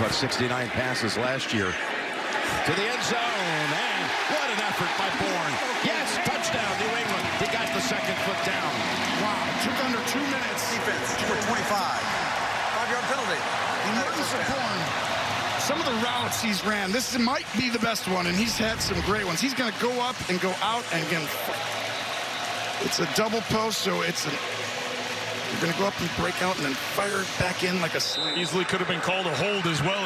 Caught 69 passes last year. To the end zone, and what an effort by Bourne. Yes, touchdown, New England. He got the second foot down. Wow, took under 2 minutes. Defense for 25. 5-yard penalty. Emergence of Bourne. Some of the routes he's ran, this might be the best one, and he's had some great ones. He's going to go up and go out, and again, it's a double post, so it's a... You're going to go up and break out and then fire it back in like a sling. Easily could have been called a hold as well.